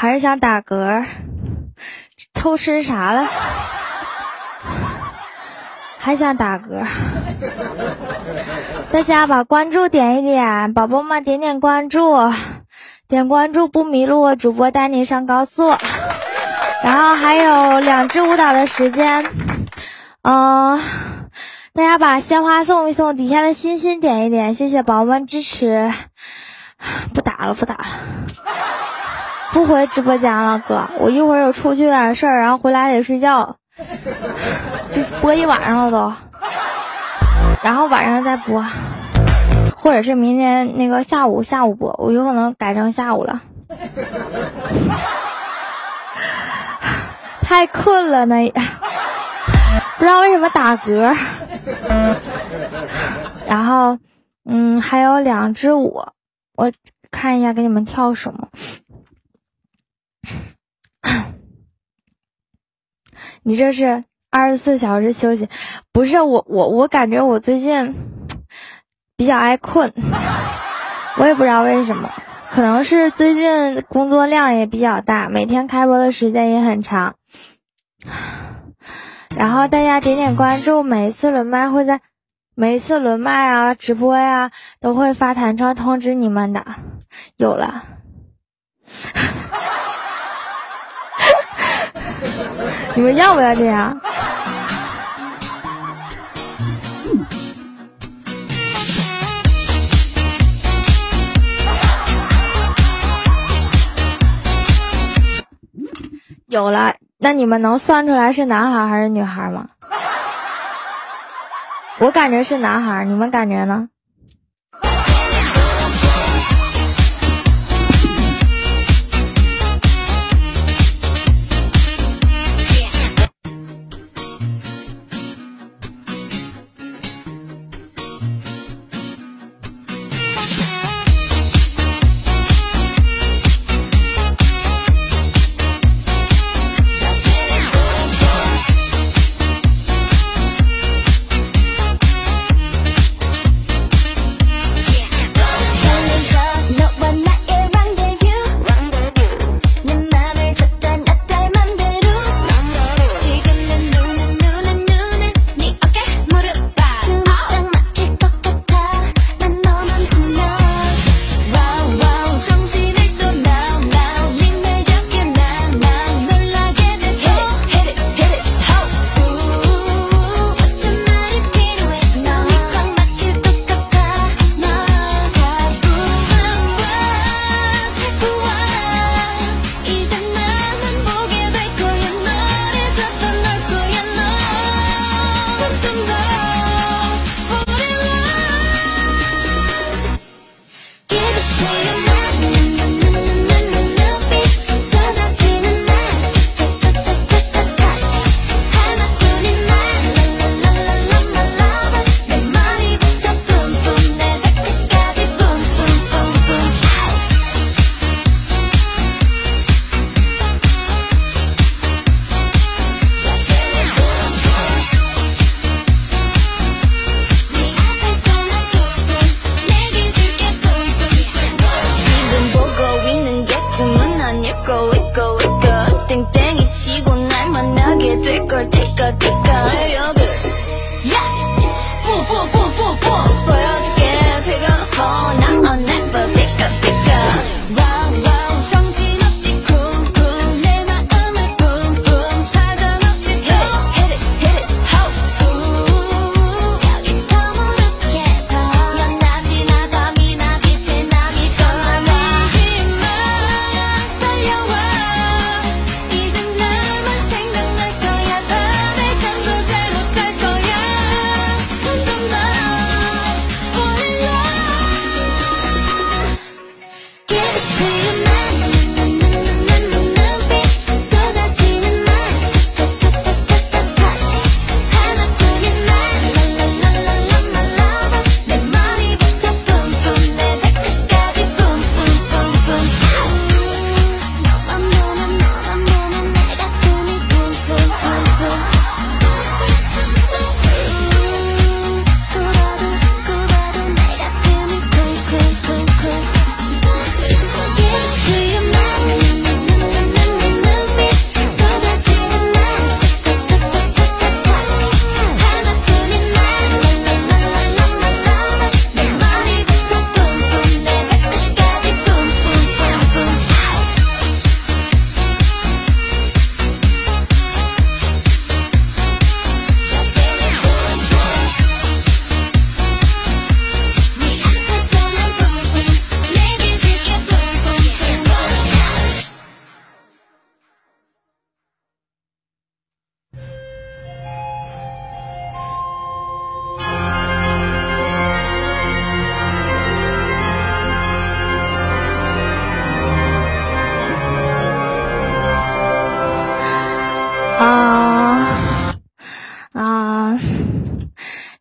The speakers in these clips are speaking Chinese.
还是想打嗝，偷吃啥了？还想打嗝？大家把关注点一点，宝宝们点点关注，点关注不迷路，主播带你上高速。然后还有2支舞蹈的时间，大家把鲜花送一送，底下的心心点一点，谢谢宝宝们支持。不打了，不回直播间了，哥，我一会儿有出去点事儿，然后回来得睡觉，就播一晚上了都，然后晚上再播，或者是明天那个下午播，我有可能改成下午了。太困了呢，不知道为什么打嗝。然后还有2支舞，我看一下给你们跳什么。你这是24小时休息？不是，我感觉我最近比较爱困，我也不知道为什么，可能是最近工作量也比较大，每天开播的时间也很长。然后大家点点关注，每一次轮麦啊直播呀都会发弹窗通知你们的。有了。你们要不要这样？有了，那你们能算出来是男孩还是女孩吗？我感觉是男孩，你们感觉呢？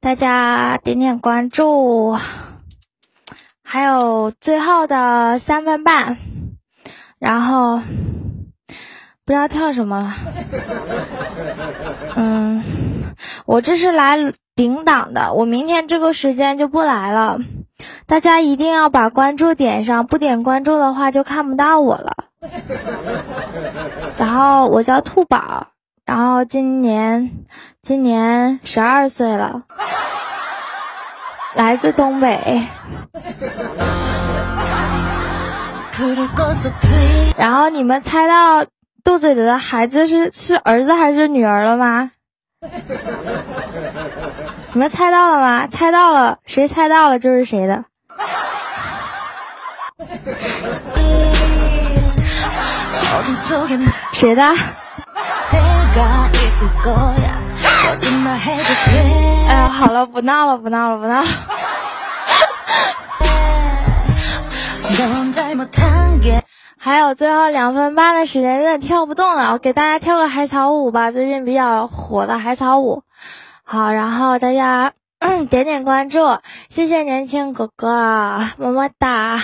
大家点点关注，还有最后的3分半，然后不知道跳什么了。我这是来顶档的，我明天这个时间就不来了，大家一定要把关注点上，不点关注的话就看不到我了。然后我叫兔宝，然后今年12岁了，来自东北。然后你们猜到肚子里的孩子是儿子还是女儿了吗？你们猜到了吗？猜到了，谁猜到了就是谁的。谁的？哎呀，好了，不闹了。还有最后2分半的时间，真的跳不动了，我给大家跳个海草舞吧，最近比较火的海草舞。好，然后大家点点关注，谢谢年轻哥哥，么么哒。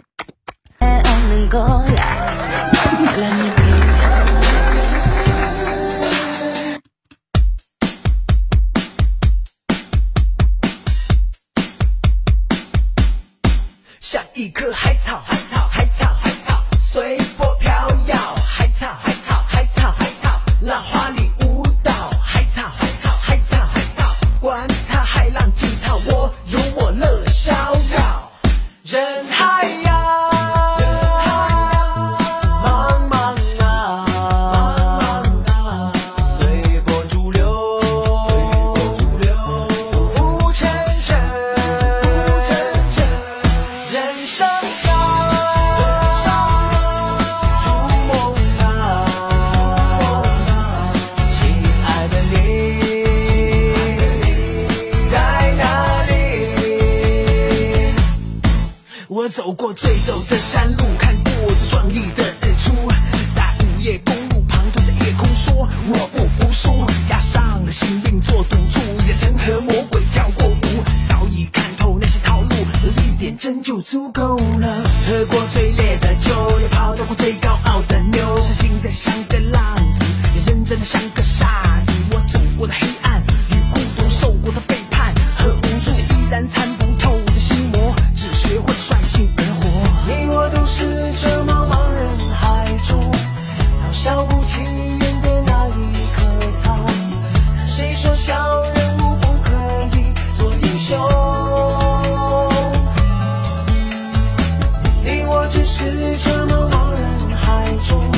像一棵海草，随波飘摇，海草，浪花里舞蹈，海草，管它海浪惊涛，我有我乐逍遥。人海呀，茫茫啊，随波逐流，浮沉沉，人生啊，如梦啊，亲爱的你在哪里？我走过最陡的山路，看过最壮丽的日出，在午夜公路旁脱下夜空说我不服输，押上了性命做赌注，也曾和魔鬼跳过舞，早已看透那些套路，有一点真就足够了。喝过最烈的酒，也泡到过最高傲的妞，伤心的像个浪子，也认真的像个傻子。我走过的黑暗与孤独，受过的背叛和无助，依然参不透这心魔，只学会率性而活。你我都是这茫茫人海中渺小不起眼的那一棵草，谁说小人物不可以做英雄？你我只是这茫茫人海中